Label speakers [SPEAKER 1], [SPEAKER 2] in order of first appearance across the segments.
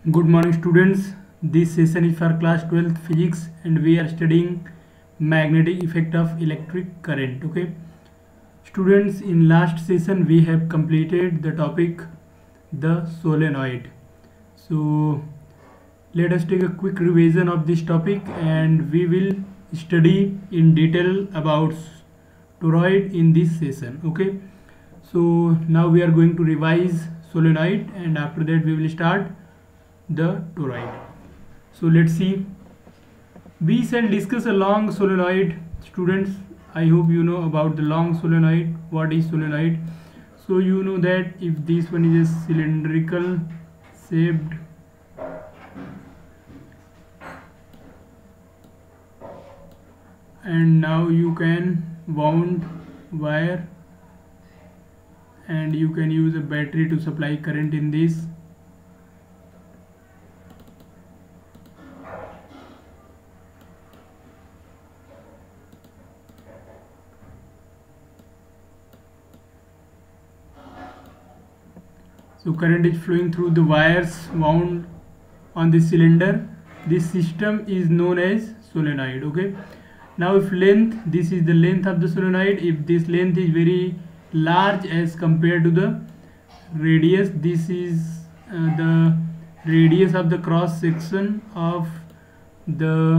[SPEAKER 1] Good morning students. This session is for class 12th physics and we are studying magnetic effect of electric current. Okay. Students, in last session we have completed the topic the solenoid. So let us take a quick revision of this topic and we will study in detail about toroid in this session. Okay. So now we are going to revise solenoid and after that we will start the toroid. So let's see. We shall discuss a long solenoid. Students, I hope you know about the long solenoid. What is solenoid? So you know that if this one is a cylindrical shaped and now you can wound wire and you can use a battery to supply current in this. So current is flowing through the wires wound on the cylinder. This system is known as solenoid. Okay. Now if length, this is the length of the solenoid. If this length is very large as compared to the radius, this is the radius of the cross section of the.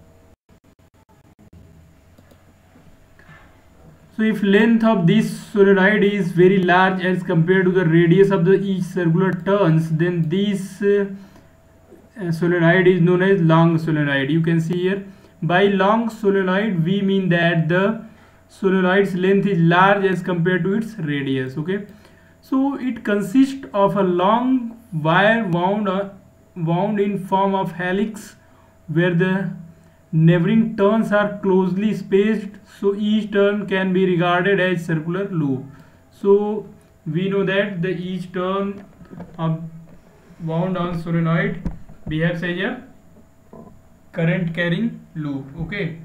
[SPEAKER 1] So if length of this solenoid is very large as compared to the radius of the each circular turns, then this solenoid is known as long solenoid. You can see here, by long solenoid we mean that the solenoid's length is large as compared to its radius. Okay, so it consists of a long wire wound in form of helix where the neighboring turns are closely spaced, so each turn can be regarded as circular loop. So we know that the each turn of wound on solenoid behaves as a current carrying loop. Okay,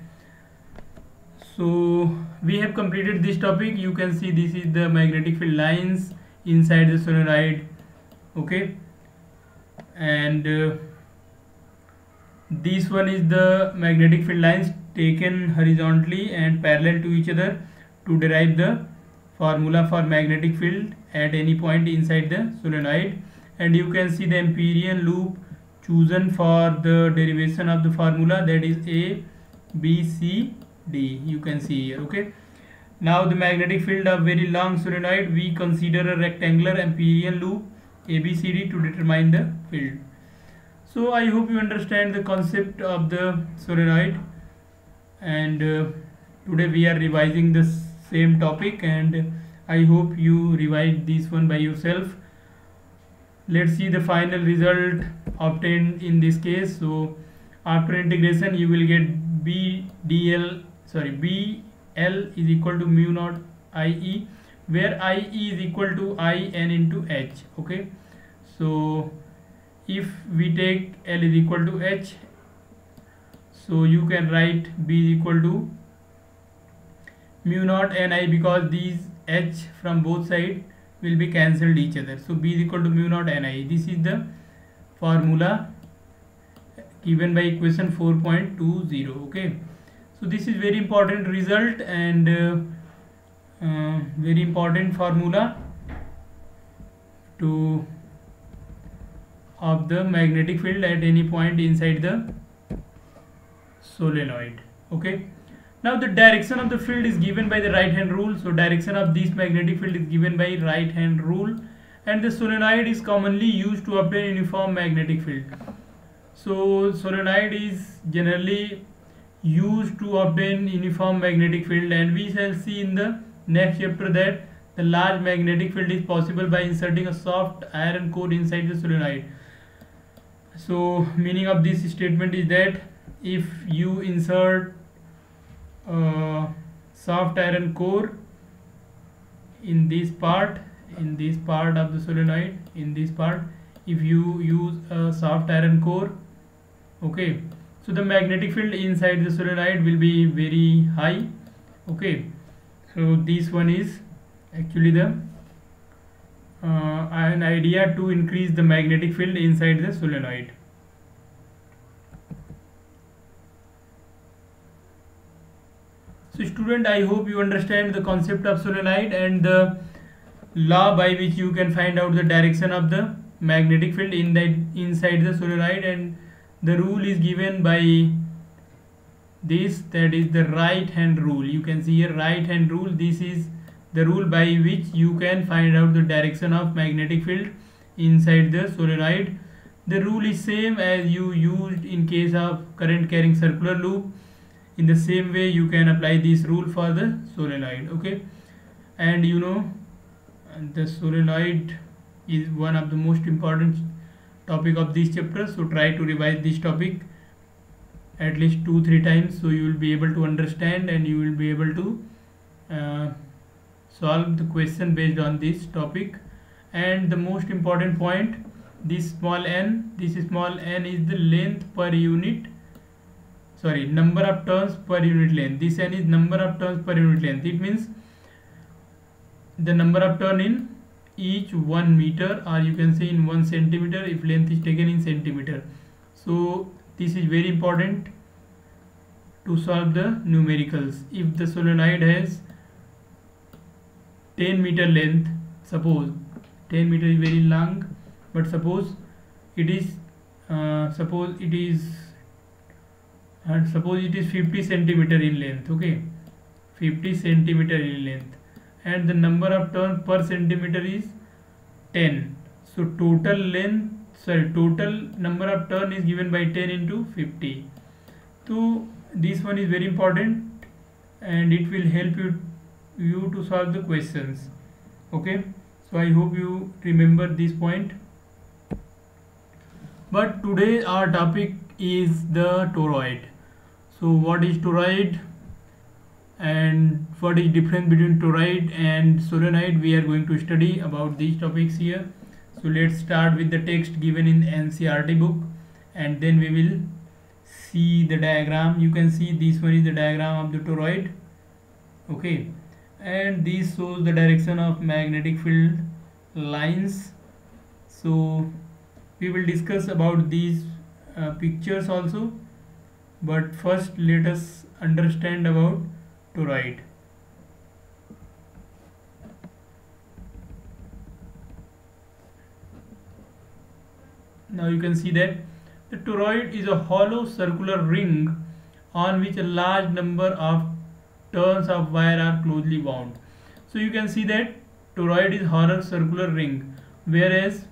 [SPEAKER 1] so we have completed this topic. You can see this is the magnetic field lines inside the solenoid. Okay, and this one is the magnetic field lines taken horizontally and parallel to each other to derive the formula for magnetic field at any point inside the solenoid, and you can see the Amperian loop chosen for the derivation of the formula, that is A, B, C, D. You can see here. Okay, now the magnetic field of very long solenoid, we consider a rectangular Amperian loop ABCD to determine the field. So I hope you understand the concept of the solenoid, and today we are revising the same topic and I hope you revise this one by yourself. Let's see the final result obtained in this case. So after integration you will get BL is equal to mu naught IE, where IE is equal to IN into H. Okay, so if we take L is equal to H, so you can write B is equal to mu naught Ni, because these H from both sides will be cancelled each other. So B is equal to mu naught Ni. This is the formula given by equation 4.20. Okay, so this is very important result and very important formula of the magnetic field at any point inside the solenoid. Okay, now the direction of the field is given by the right hand rule. So direction of this magnetic field is given by right hand rule, and the solenoid is commonly used to obtain uniform magnetic field. So solenoid is generally used to obtain uniform magnetic field, and we shall see in the next chapter that the large magnetic field is possible by inserting a soft iron core inside the solenoid. So meaning of this statement is that if you insert a soft iron core in this part of the solenoid, if you use a soft iron core, okay, so the magnetic field inside the solenoid will be very high. Okay, so this one is actually the an idea to increase the magnetic field inside the solenoid. So student, I hope you understand the concept of solenoid and the law by which you can find out the direction of the magnetic field inside the solenoid, and the rule is given by this, that is the right hand rule. You can see here right hand rule. This is the rule by which you can find out the direction of magnetic field inside the solenoid. The rule is same as you used in case of current carrying circular loop. In the same way you can apply this rule for the solenoid. Okay, and you know the solenoid is one of the most important topic of this chapter, so try to revise this topic at least 2-3 times, so you will be able to understand and you will be able to solve the question based on this topic. And the most important point, this small n is the length per unit, sorry, number of turns per unit length. This n is number of turns per unit length. It means the number of turn in each 1 meter, or you can say in 1 centimeter if length is taken in centimeter. So this is very important to solve the numericals. If the solenoid has 10 meter length, suppose 10 meter is very long, but suppose it is 50 centimeter in length. Okay, 50 centimeter in length, and the number of turns per centimeter is 10. So total number of turn is given by 10 into 50. So this one is very important and it will help you to solve the questions. Okay, so I hope you remember this point. But today our topic is the toroid. So what is toroid and what is difference between toroid and solenoid, we are going to study about these topics here. So let's start with the text given in NCERT book, and then we will see the diagram. You can see this one is the diagram of the toroid. Okay, and this shows the direction of magnetic field lines. So we will discuss about these pictures also, but first let us understand about toroid. Now you can see that the toroid is a hollow circular ring on which a large number of turns of wire are closely wound. So you can see that toroid is hollow circular ring, whereas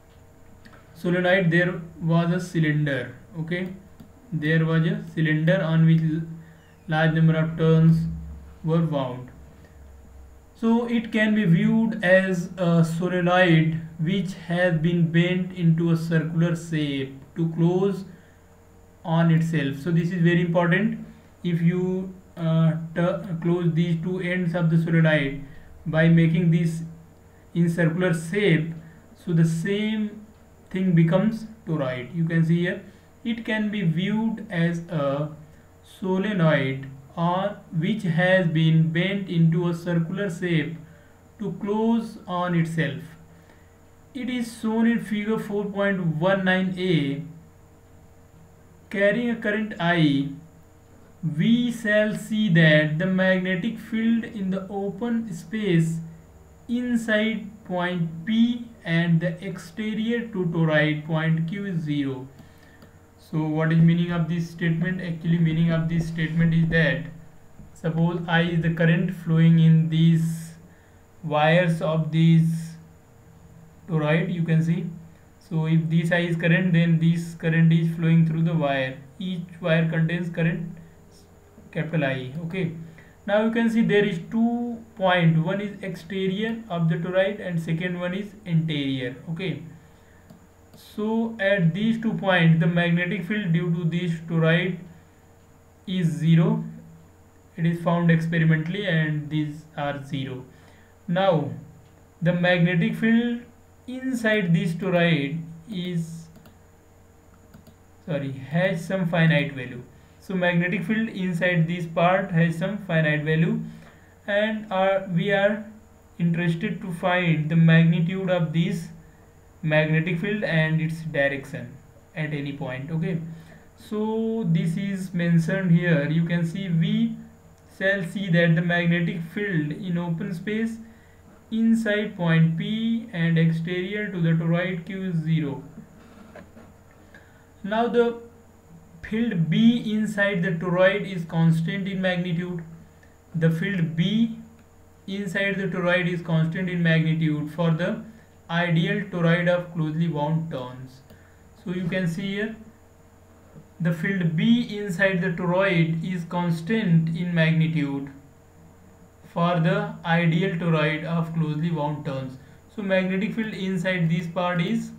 [SPEAKER 1] solenoid there was a cylinder. Okay, there was a cylinder on which large number of turns were wound. So it can be viewed as a solenoid which has been bent into a circular shape to close on itself. So this is very important. If you close these two ends of the solenoid by making this in circular shape, so the same thing becomes toroid. You can see here it can be viewed as a solenoid or which has been bent into a circular shape to close on itself. It is shown in figure 4.19a. Carrying a current I, we shall see that the magnetic field in the open space inside point P and the exterior to toroid point Q is 0. So what is meaning of this statement? Actually meaning of this statement is that suppose I is the current flowing in these wires of these toroid. You can see, so if this I is current, then this current is flowing through the wire. Each wire contains current capital I. Okay, now you can see there is 2 points, one is exterior of the toroid and second one is interior. Okay, so at these 2 points the magnetic field due to this toroid is 0. It is found experimentally and these are 0. Now the magnetic field inside this toroid has some finite value. So magnetic field inside this part has some finite value, and we are interested to find the magnitude of this magnetic field and its direction at any point. Okay, so this is mentioned here. You can see we shall see that the magnetic field in open space inside point P and exterior to the toroid Q is 0. Now the field B inside the toroid is constant in magnitude. The field B inside the toroid is constant in magnitude for the ideal toroid of closely wound turns. So you can see here the field B inside the toroid is constant in magnitude for the ideal toroid of closely wound turns. So magnetic field inside this part is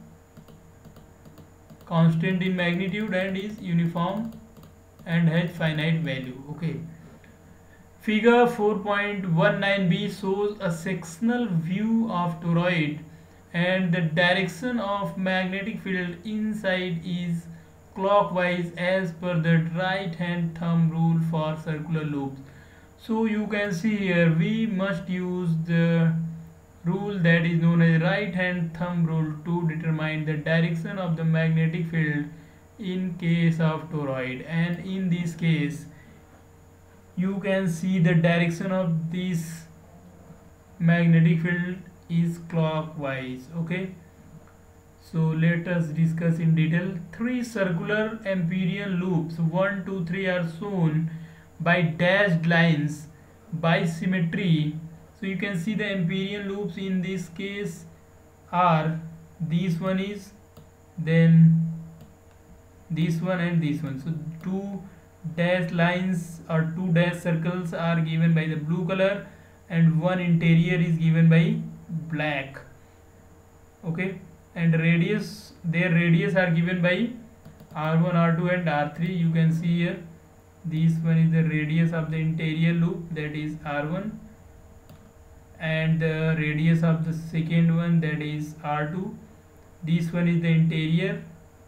[SPEAKER 1] constant in magnitude and is uniform and has finite value. Okay. Figure 4.19b shows a sectional view of toroid and the direction of magnetic field inside is clockwise as per the right hand thumb rule for circular loops. So you can see here we must use the rule that is known as right hand thumb rule to determine the direction of the magnetic field in case of toroid, and in this case you can see the direction of this magnetic field is clockwise. Okay, so let us discuss in detail. Three circular Amperian loops 1, 2, 3 are shown by dashed lines by symmetry. So you can see the Amperian loops in this case are this one is, then this one and this one. So two dashed lines or two dashed circles are given by the blue color and one interior is given by black. Okay, and radius, their radius are given by r1, r2 and r3. You can see here this one is the radius of the interior loop, that is r1, and the radius of the second one, that is r2. This one is the interior,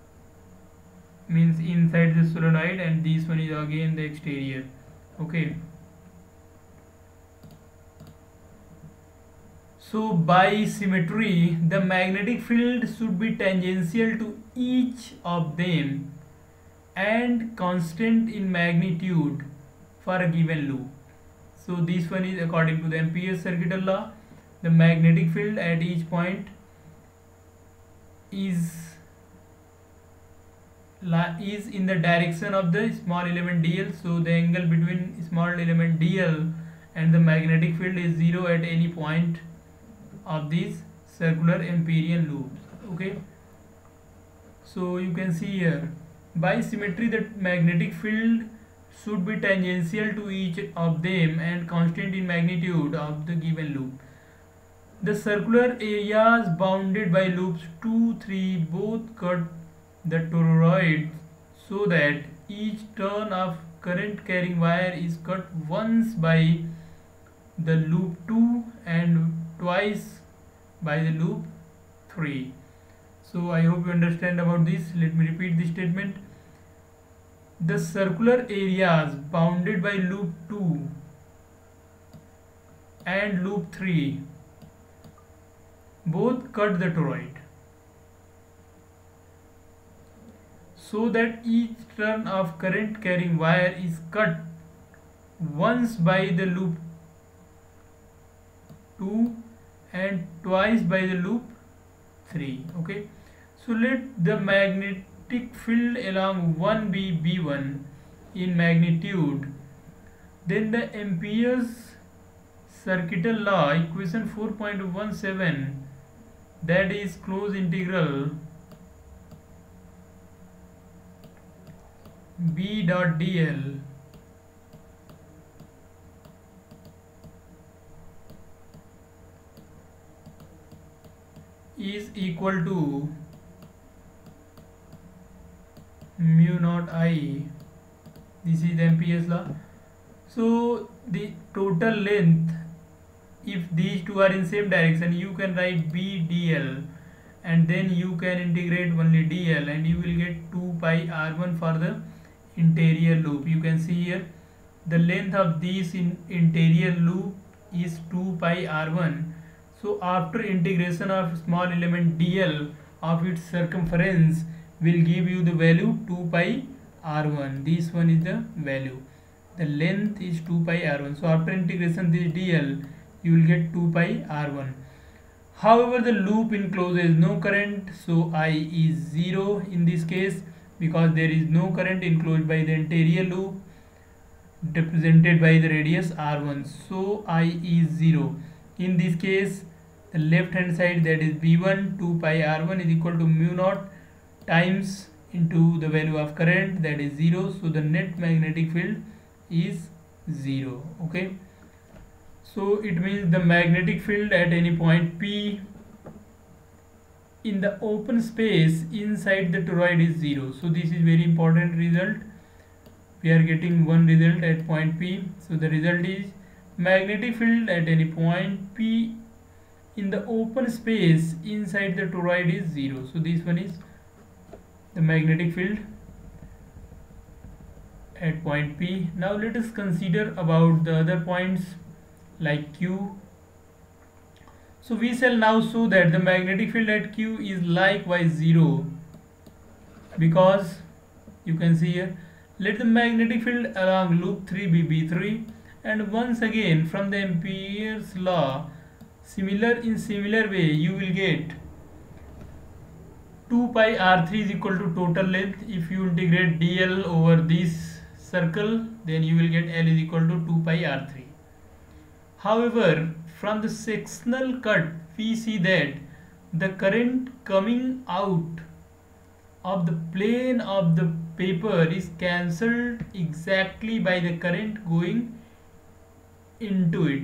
[SPEAKER 1] means inside the solenoid, and this one is again the exterior. Okay, so by symmetry the magnetic field should be tangential to each of them and constant in magnitude for a given loop. So this one is according to the Ampere's circuital law. The magnetic field at each point is in the direction of the small element dl. So the angle between small element dl and the magnetic field is 0 at any point of these circular Amperian loops. Okay, so you can see here by symmetry the magnetic field should be tangential to each of them and constant in magnitude of the given loop. The circular areas bounded by loops 2, 3 both cut the toroid so that each turn of current carrying wire is cut once by the loop 2 and twice by the loop 3. So I hope you understand about this. Let me repeat the statement. The circular areas bounded by loop 2 and loop 3 both cut the toroid so that each turn of current carrying wire is cut once by the loop 2 and twice by the loop 3. Okay, so let the magnetic field along 1 be B1 in magnitude, then the Ampere's circuital law, equation 4.17, that is close integral B dot dl is equal to mu naught I. This is Ampere's law. So the total length, if these two are in same direction, you can write B dl and then you can integrate only dl and you will get 2 pi r1 for the interior loop. You can see here the length of this interior loop is 2 pi r1 So after integration of small element dl of its circumference will give you the value 2 pi r1. This one is the value. The length is 2 pi r1. So after integration this dl, you will get 2 pi r1. However, the loop encloses no current, so I is 0 in this case, because there is no current enclosed by the interior loop represented by the radius r1. So I is 0. In this case, the left hand side, that is v1 2 pi r1 is equal to mu naught times into the value of current, that is 0. So the net magnetic field is 0. Okay. So it means the magnetic field at any point P in the open space inside the toroid is 0. So this is very important result. We are getting one result at point P. So the result is magnetic field at any point P in the open space inside the toroid is 0. So this one is the magnetic field at point P. Now let us consider about the other points like Q. So we shall now show that the magnetic field at Q is likewise 0, because you can see here, let the magnetic field along loop 3 be B3, and once again from the Ampere's law, in similar way you will get 2 pi r3 is equal to total length. If you integrate dl over this circle, then you will get L is equal to 2 pi r3. However, from the sectional cut, we see that the current coming out of the plane of the paper is cancelled exactly by the current going into it.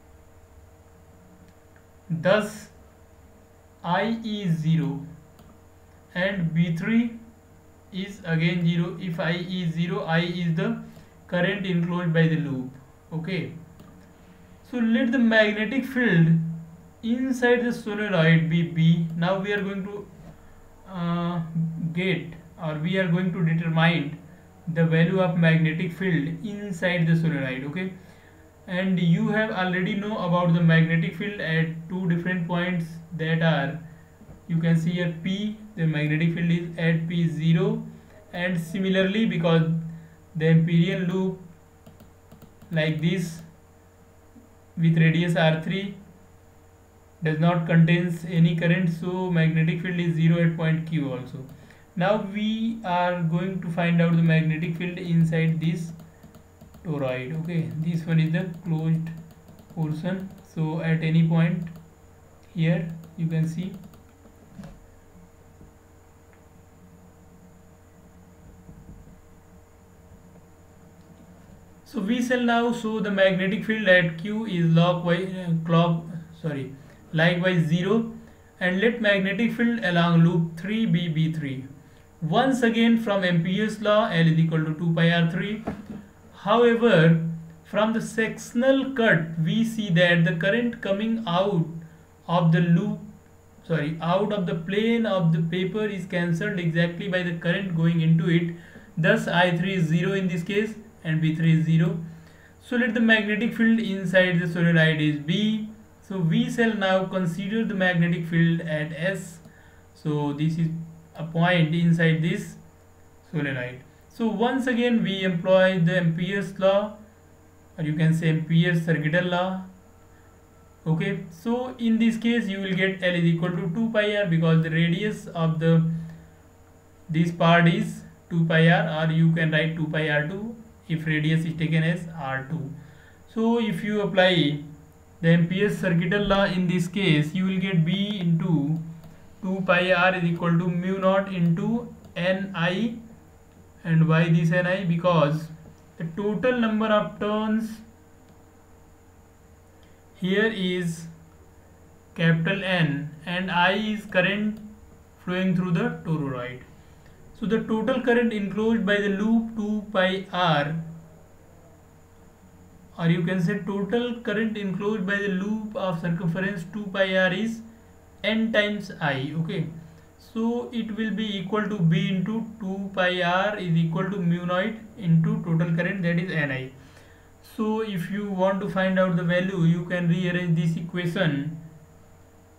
[SPEAKER 1] Thus, I is 0 and B3 is again 0. If I is 0, I is the current enclosed by the loop. Okay. So let the magnetic field inside the solenoid be B. Now we are going to we are going to determine the value of magnetic field inside the solenoid. Okay, and you have already know about the magnetic field at two different points, that are, you can see here P, the magnetic field is at P 0, and similarly because the Amperian loop like this with radius r3 does not contains any current, so magnetic field is 0 at point Q also. Now we are going to find out the magnetic field inside this toroid. Okay, this one is the closed portion. So at any point here you can see so we shall now show the magnetic field at Q is likewise 0, and let magnetic field along loop 3 be B3. Once again from Ampere's law, L is equal to 2 pi r3. However, from the sectional cut we see that the current coming out of the loop, out of the plane of the paper is cancelled exactly by the current going into it. Thus I3 is 0 in this case and B3 is 0. So let the magnetic field inside the solenoid is B. So we shall now consider the magnetic field at S. So this is a point inside this solenoid. So once again we employ the Ampere's law, or you can say Ampere's circuital law. Okay, so in this case you will get L is equal to 2 pi r, because the radius of this part is 2 pi r, or you can write 2 pi r2 if radius is taken as r2. So if you apply the Ampere's circuital law in this case, you will get B into 2 pi r is equal to mu naught into Ni. And why this Ni? Because the total number of turns here is capital N, and I is current flowing through the toroid. So the total current enclosed by the loop 2 pi r, or you can say total current enclosed by the loop of circumference 2 pi r is N times I. Okay, so it will be equal to B into 2 pi r is equal to mu naught into total current, that is Ni. So if you want to find out the value, you can rearrange this equation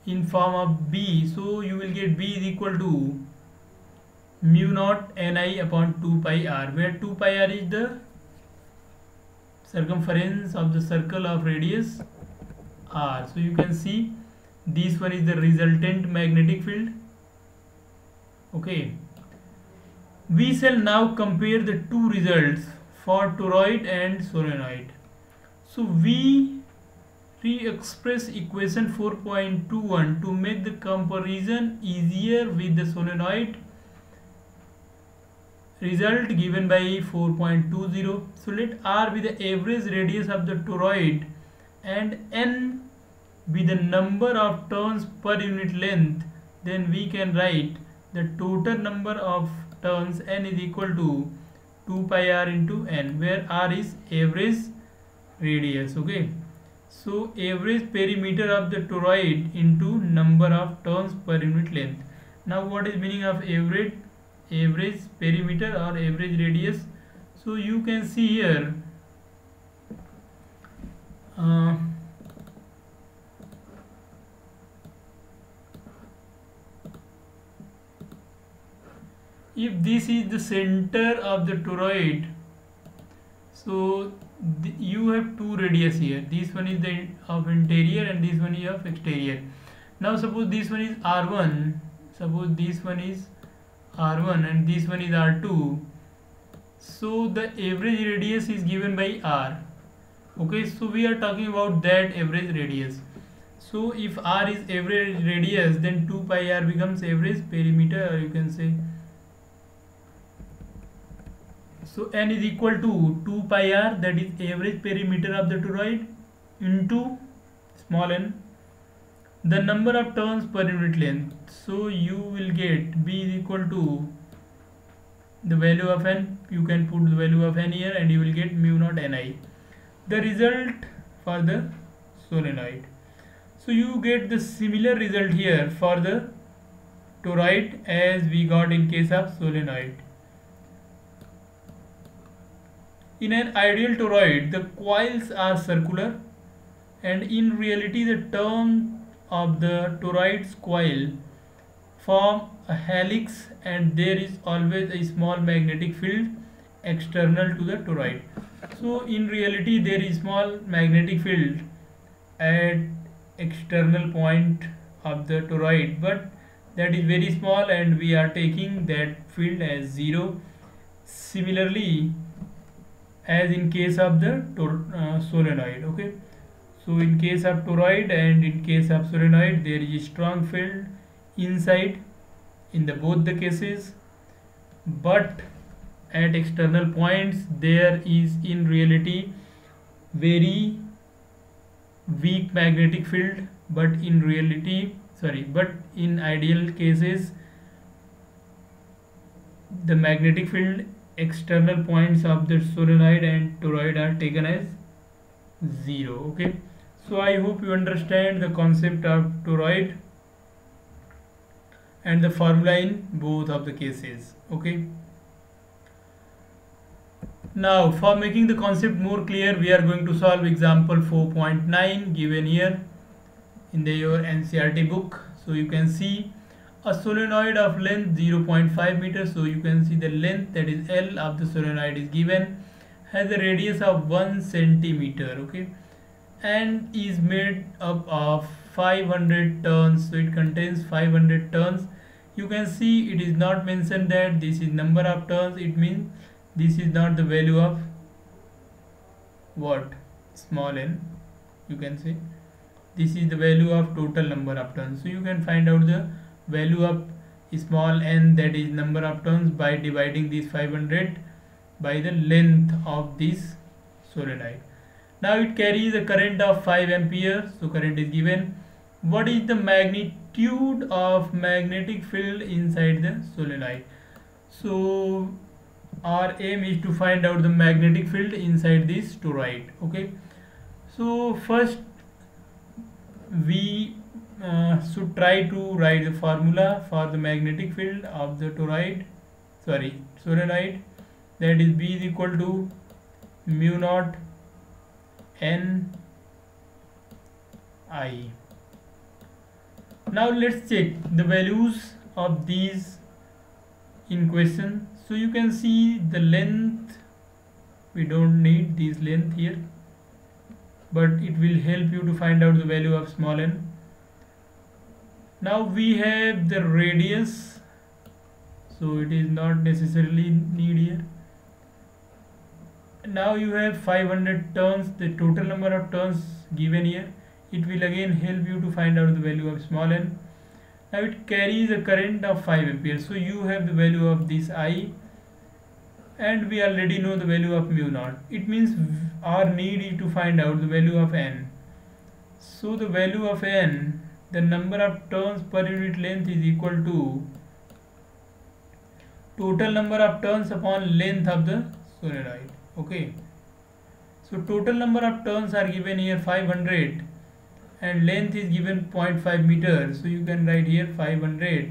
[SPEAKER 1] in form of B. So you will get B is equal to mu naught Ni upon 2 pi r, where 2 pi r is the circumference of the circle of radius r. So you can see this one is the resultant magnetic field. Okay, we shall now compare the two results for toroid and solenoid. So we re-express equation 4.21 to make the comparison easier with the solenoid result given by 4.20. So let r be the average radius of the toroid and n be the number of turns per unit length. Then we can write the total number of turns n is equal to 2 pi r into n, where r is average radius. Okay, so average perimeter of the toroid into number of turns per unit length. Now what is meaning of average perimeter or average radius? So you can see here if this is the center of the toroid, so you have two radius here. This one is the of interior and this one is of exterior. Now suppose this one is r1, suppose this one is r1 and this one is r2. So the average radius is given by r. Okay, so we are talking about that average radius. So if r is average radius, then 2 pi r becomes average perimeter, or you can say. So n is equal to 2 pi r, that is average perimeter of the toroid, into small n, the number of turns per unit length. So you will get B is equal to the value of n. You can put the value of n here and you will get mu naught Ni, the result for the solenoid. So you get the similar result here for the toroid as we got in case of solenoid. In an ideal toroid, the coils are circular, and in reality the turn of the toroid's coil form a helix, and there is always a small magnetic field external to the toroid. So in reality there is small magnetic field at external point of the toroid, but that is very small and we are taking that field as 0. Similarly as in case of the solenoid. Okay, so in case of toroid and in case of solenoid there is a strong field inside in the both the cases, but at external points there is in reality very weak magnetic field, but in ideal cases the magnetic field external points of the solenoid and toroid are taken as 0. Okay, so I hope you understand the concept of toroid and the formula in both of the cases. Okay, now for making the concept more clear, we are going to solve example 4.9 given here in your NCERT book. So you can see a solenoid of length 0.5 meters. So you can see the length, that is L, of the solenoid is given, has a radius of 1 centimeter. Okay, and is made up of 500 turns. So it contains 500 turns. You can see it is not mentioned that this is number of turns. It means this is not the value of what, small n. You can say this is the value of total number of turns. So you can find out the value of small n, that is number of turns, by dividing this 500 by the length of this solenoid. Now it carries a current of 5 ampere. So current is given. What is the magnitude of magnetic field inside the solenoid? So our aim is to find out the magnetic field inside this toroid. Okay, so first we should try to write the formula for the magnetic field of the solenoid, that is B is equal to mu naught N I. Now let's check the values of these in question. So you can see the length, we don't need this length here, but it will help you to find out the value of small n. Now we have the radius, so it is not necessarily need here. Now you have 500 turns, the total number of turns given here. It will again help you to find out the value of small n. Now it carries a current of 5 amperes, so you have the value of this I, and we already know the value of mu naught. It means our need is to find out the value of n. So the value of n, the number of turns per unit length, is equal to total number of turns upon length of the solenoid. Okay, so total number of turns are given here 500 and length is given 0.5 meters, so you can write here 500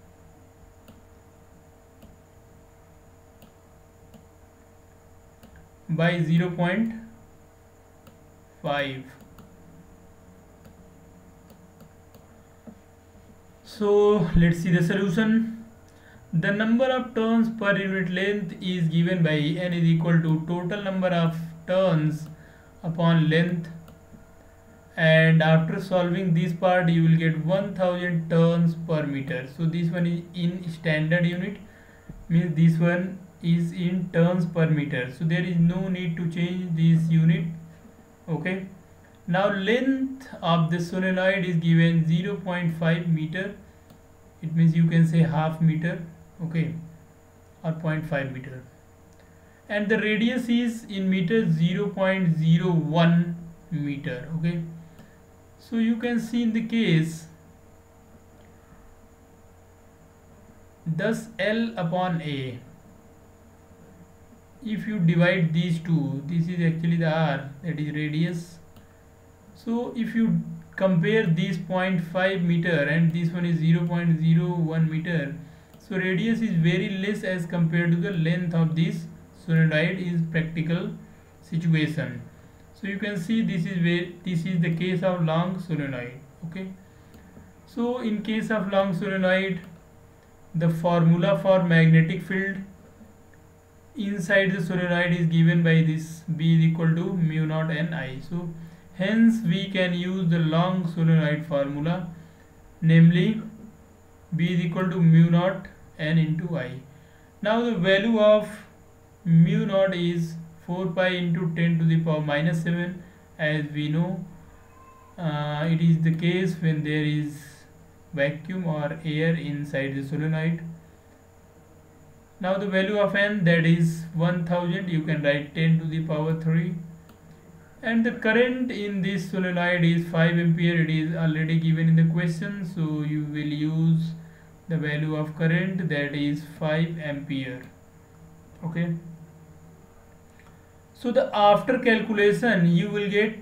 [SPEAKER 1] by 0.5. So let's see the solution. The number of turns per unit length is given by n is equal to total number of turns upon length, and after solving this part you will get 1000 turns per meter. So this one is in standard unit, means this one is in turns per meter, so there is no need to change this unit. Okay, now length of the solenoid is given 0.5 meter, it means you can say half meter, okay, or 0.5 meter, and the radius is in meters 0.01 meter. Okay, so you can see in the case thus L upon A, if you divide these two, this is actually the R, that is radius. So if you compare this 0.5 meter and this one is 0.01 meter, so radius is very less as compared to the length of this solenoid in practical situation. So you can see this is the case of long solenoid. Okay, so in case of long solenoid, the formula for magnetic field inside the solenoid is given by this B is equal to mu naught n I. So hence we can use the long solenoid formula, namely B is equal to mu naught n into I. Now the value of mu naught is 4 pi into 10 to the power minus 7, as we know. It is the case when there is vacuum or air inside the solenoid. Now the value of n, that is 1000, you can write 10 to the power 3, and the current in this solenoid is 5 ampere. It is already given in the question, so you will use the value of current, that is 5 ampere. Okay, so the after calculation you will get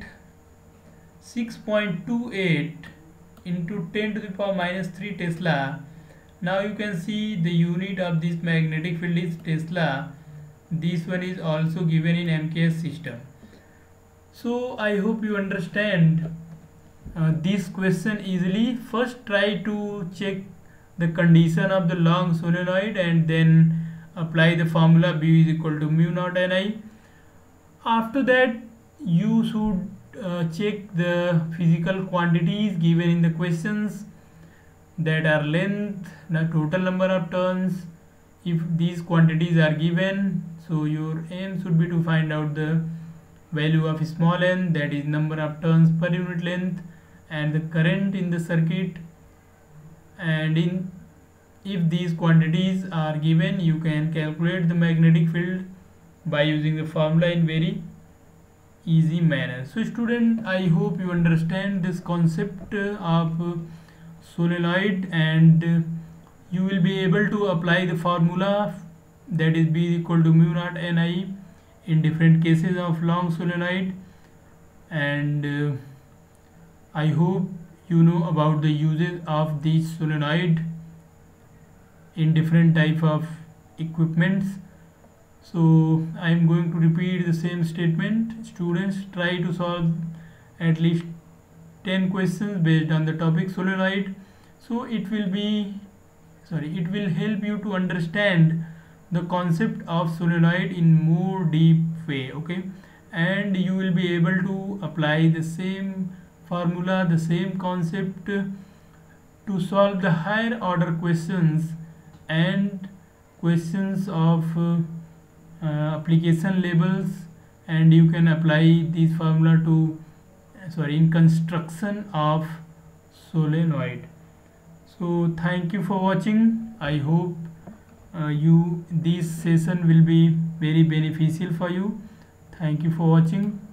[SPEAKER 1] 6.28 into 10 to the power minus 3 Tesla. Now you can see the unit of this magnetic field is Tesla. This one is also given in MKS system. So I hope you understand this question easily. First try to check the condition of the long solenoid and then apply the formula B is equal to mu naught Ni. After that you should check the physical quantities given in the questions, that are length, the total number of turns. If these quantities are given, so your aim should be to find out the value of small n, that is number of turns per unit length, and the current in the circuit. And if these quantities are given, you can calculate the magnetic field by using the formula in very easy manner. So student, I hope you understand this concept of solenoid, and you will be able to apply the formula, that is B equal to mu naught Ni, in different cases of long solenoid. And I hope you know about the uses of this solenoid in different type of equipments. So I am going to repeat the same statement. Students, try to solve at least 10 questions based on the topic solenoid. So it will be, it will help you to understand the concept of solenoid in more deep way. Okay, and you will be able to apply the same formula, the same concept to solve the higher order questions and questions of application labels. And you can apply this formula to in construction of solenoid. So thank you for watching. I hope you this session will be very beneficial for you. Thank you for watching.